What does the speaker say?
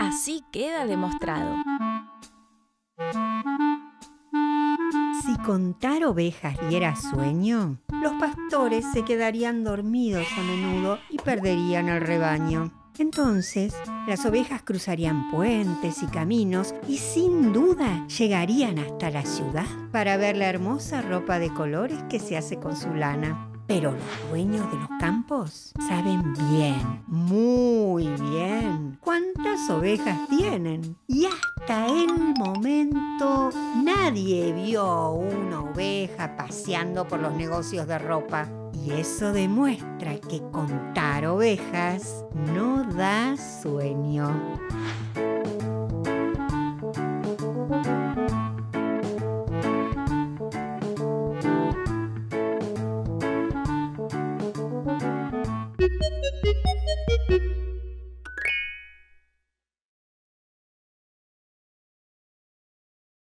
Así queda demostrado. Si contar ovejas diera sueño, los pastores se quedarían dormidos a menudo y perderían el rebaño. Entonces, las ovejas cruzarían puentes y caminos y sin duda llegarían hasta la ciudad para ver la hermosa ropa de colores que se hace con su lana. Pero los dueños de los campos saben bien, muy bien, cuántas ovejas tienen. Y hasta el momento nadie vio una oveja paseando por los negocios de ropa. Y eso demuestra que contar ovejas no da sueño.